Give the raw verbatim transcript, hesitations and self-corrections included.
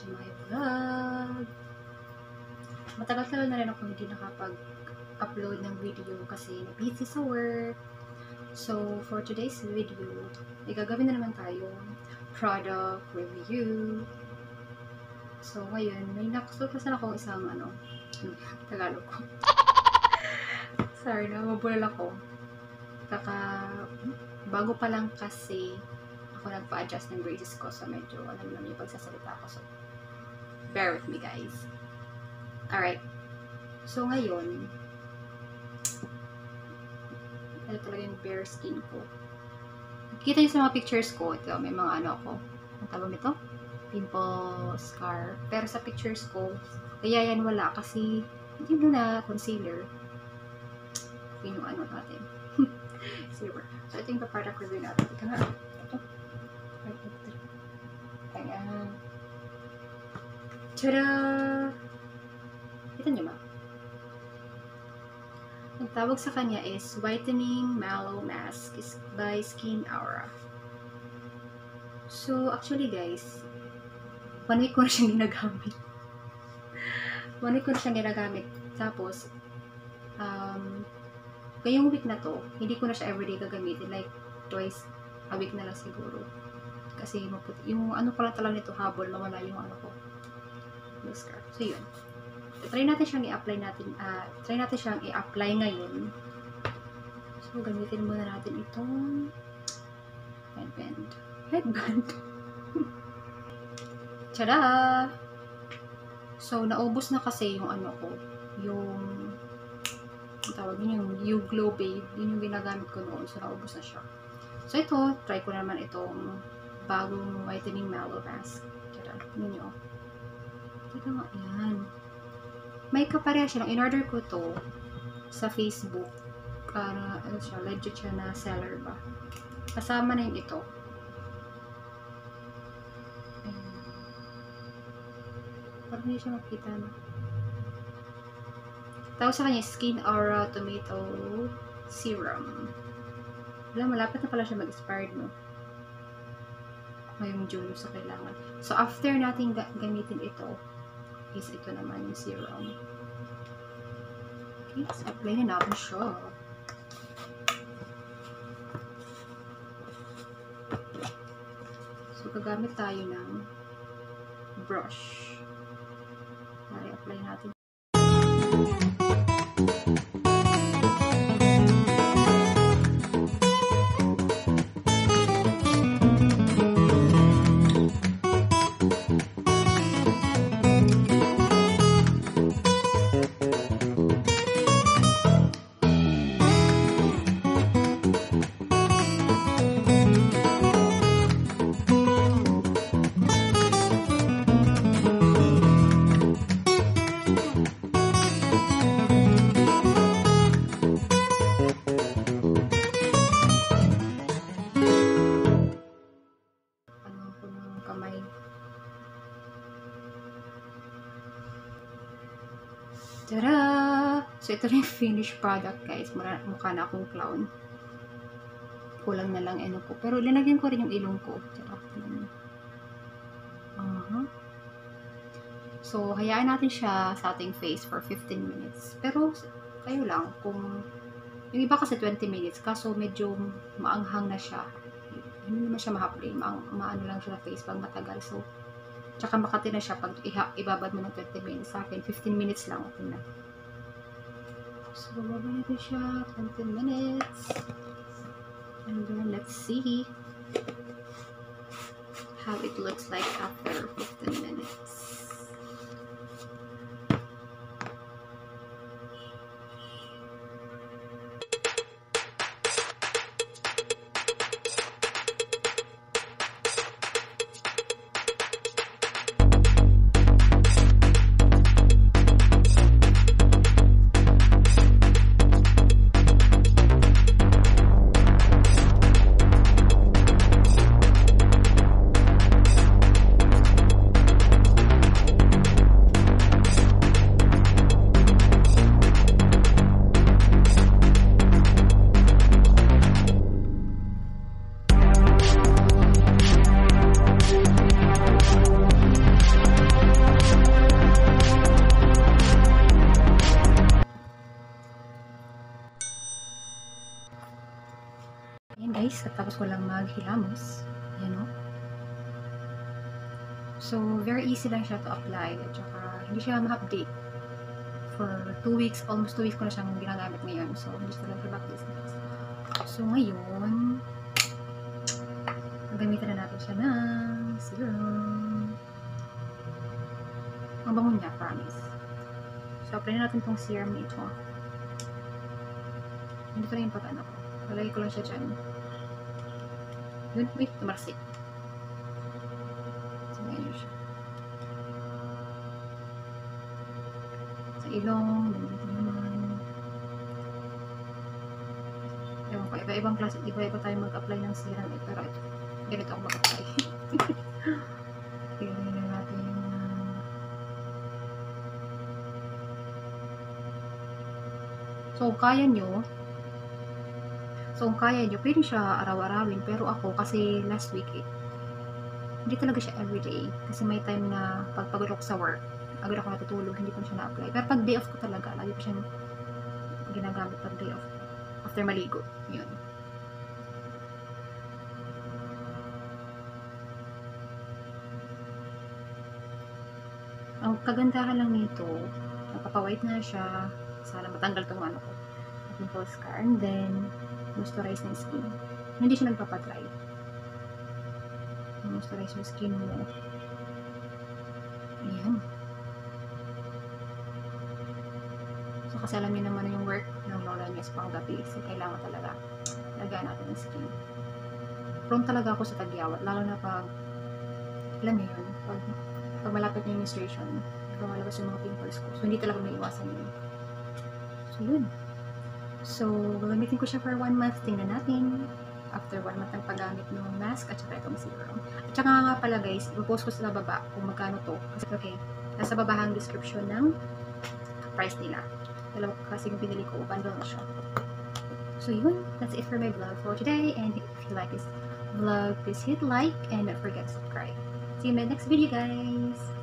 my vlog. Matagal-tagal na rin ako hindi nakapag-upload ng video kasi busy sa work. So, for today's video, ay gagawin na naman tayong product review. So, ngayon, may nakasultasan ako isang ano, Tagalog ko. Sorry na, mabulal ako. Kaka, bago pa lang kasi ako nagpa-adjust ng braces ko, so medyo alam naman yung pagsasalita ko. So, bear with me, guys. Alright. So, ngayon, ito talaga yung bare skin ko. Kita nyo sa mga pictures ko, ito, may mga ano ako. Ang tawag nito? Pimple, scar. Pero sa pictures ko, kaya yan wala kasi hindi mo na concealer. Yun yung ano natin. Silver. So, ito yung product review natin. Ito nga. Ito. Ayan. Tada! Kita nyo ba? Ang tawag sa kanya is Whitening Mallow Mask by Skin Aura. So, actually guys, one week ko na siyang ginagamit. one week ko na siyang ginagamit. Tapos, um, ngayong week na to, hindi ko na siya everyday gagamitin. Like, twice a week na lang siguro. Kasi, maputi. Yung ano pala talaga nito, habol, mawala yung ano ko. Mascara. So, yun. Try natin siyang i-apply natin. Uh, try natin siyang i-apply ngayon. So, gamitin muna natin itong headband. Headband. Tada! So, naubos na kasi yung ano ko. Yung ang tawag yun, yung You Glow Babe. Yun yung ginagamit ko noon. So, naubos na siya. So, ito, try ko naman itong bagong Whitening Mallow Mask. Tada. Yun yun. Tika nga, yan. May kapareha siya lang. In-order ko to sa Facebook. Para, ano siya, legit siya na seller ba. Kasama na yung ito. Ayan. Parang hindi siya makita na. Tawag sa kanya, Skin Aura Tomato Serum. Wala, malapit na pala siya mag-expired, no? Ngayong June sa kailangan. So, after natin ga gamitin ito, is ito naman yung serum. Okay, so apply na natin siya. So, gagamit tayo ng brush. Para apply natin. Tada! So, ito na yung finished product, guys. Mukha na akong clown. Kulang na lang ano ko. Pero, linagyan ko rin yung ilong ko. Tada. Uh-huh. So, hayaan natin siya sa ating face for fifteen minutes. Pero, kayo lang. Kung, yung iba kasi twenty minutes. Kaso, medyo maanghang na siya. Hindi naman siya mahapli. Ma maano lang siya sa face pag matagal. So, tsaka makati na siya pag ibabad mo ng twenty minutes. Sa akin, fifteen minutes lang. Okay na. So, bababa natin siya. twenty minutes. And then, let's see how it looks like after fifteen minutes. Ayan guys, tapos ko lang maghilamos. Ayan o. So, very easy lang siya to apply. At saka, hindi siya ma-update. For two weeks, almost two weeks ko na siyang ginagamit ngayon. So, hindi siya lang about this guys. So, ngayon, gagamitan na natin siya ng serum. Ang bango niya, promise. So, apply na natin itong serum nito. Hindi ko na yung pag-ano ko. Lalagay ko lang siya dyan. Yun, wait, tumarsik. So, ngayon siya. Sa ilong, dito naman. Ewan ko, iba-ibang klase, iba-iba tayo mag-apply ng serum eh. Pero ito, ganito ako mag-apply. Tingnan na natin. So, kaya nyo, So, kung kaya nyo, pwede siya araw-arawin. Pero ako, kasi last week, eh, hindi talaga siya everyday. Kasi may time na pagpagod ako sa work, agad ako natutulog, hindi ko siya na-apply. Pero pag day off ko talaga, lagi ko siyang ginagamit pag day off. After maligo. Yun. Ang kagandahan lang nito, napapawhite na siya. Sana matanggal itong ano ko. Pimple scar. And then, moisturize na skin. Hindi siya nagpapadry. Moisturize yung skin mo. Ayan. So, kasi alam niyo naman yung work ng lola niya is pang gabi. So, kailangan talaga lagyan natin yung skin. Prone talaga ako sa tagyawat. Lalo na pag, alam niyo yun, pag, pag malapit na yung menstruation, lumalabas yung mga pimples ko. So, hindi talaga may iwasan yun. So, yun. So, gagamitin ko siya for one month. Tingnan natin. After one month ng paggamit ng mask at saka itong serum. At saka nga pala guys, ipopost ko sa baba kung magkano to. Kasi okay, nasa babahang description ng price nila. Dalawa kasi yung pinili ko, bundle na siya. So yun, that's it for my vlog for today. And if you like this vlog, please hit like and don't forget to subscribe. See you in my next video guys!